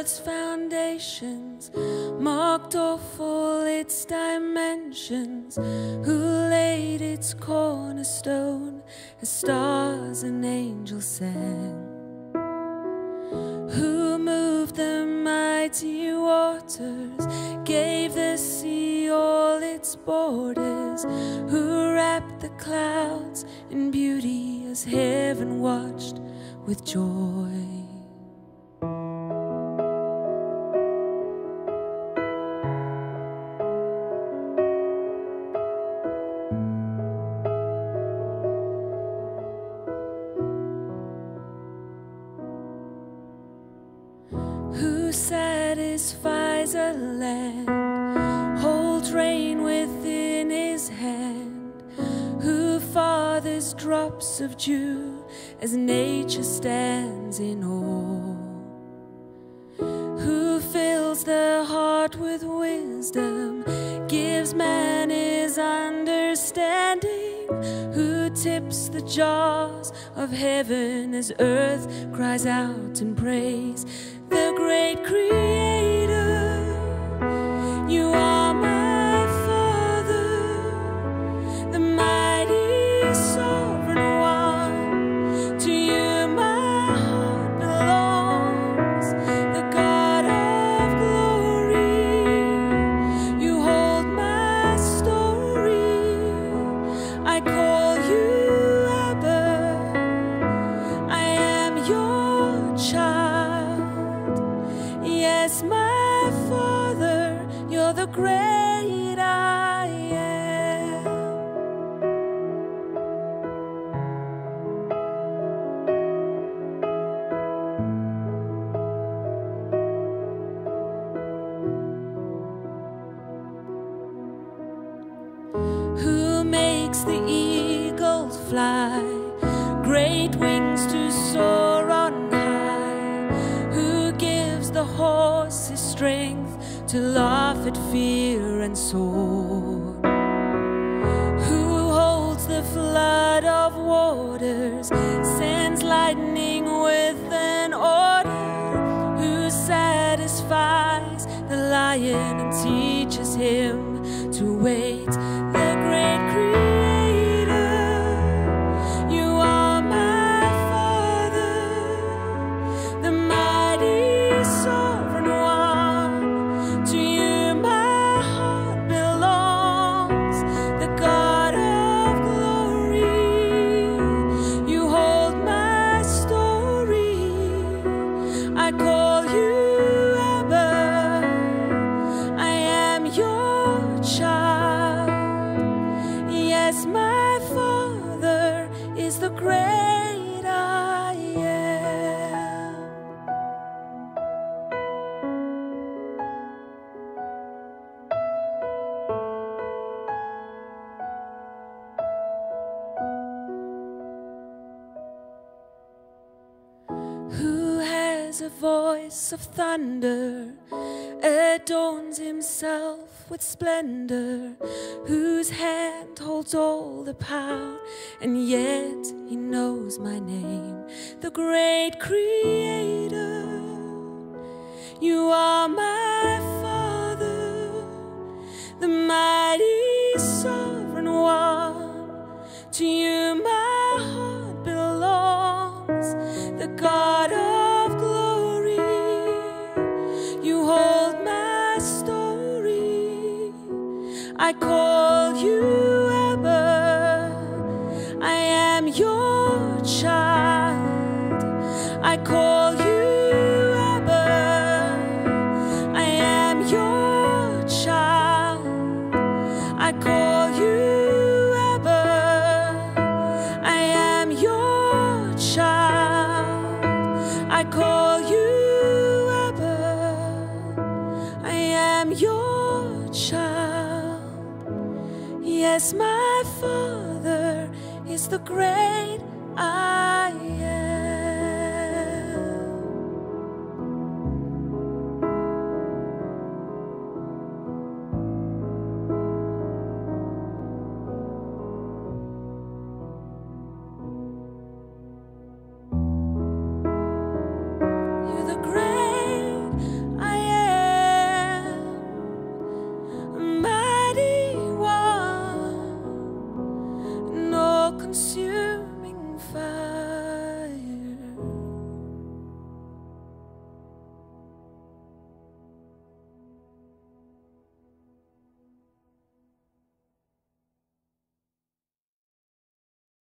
its foundations, marked off all its dimensions, who laid its cornerstone as stars and angels sang, who moved the mighty waters, gave the sea all its borders, who wrapped the clouds in beauty as heaven watched with joy. Who satisfies a land, holds rain within his hand, who fathers drops of dew as nature stands in awe, who fills the heart with wisdom, gives man his understanding, who tips the jaws of heaven as earth cries out in praise. The great Creator, you are my Father, the mighty sovereign one. To you my heart belongs, the God of glory. You hold my story. I call you Abba. I am your child. Yes, my Father, you're the great I am. Who makes the eagles fly, great wings to soar on high, who gives the horses strength to laugh at fear and soar, who holds the flood of waters, sends lightning with an order, who satisfies the lion and teaches him to wait. The great Creator, you are my Father, the mighty sovereign one. To you my heart belongs, the God of glory. You hold my story. I call you Abba. I am your child. Yes, my Father is the great I am. Who has a voice of thunder, adorns himself with splendor, whose hand holds all the power, and yet he knows my name. The great Creator, you are my Father, the mighty sovereign one. To you my heart belongs, the God of glory. You hold my story. I call you Abba. I am your child. I call you Abba. I am your child. I call you Abba. I am your child. I call you Abba. I am your child. Yes, my Father is the great I am. You're the great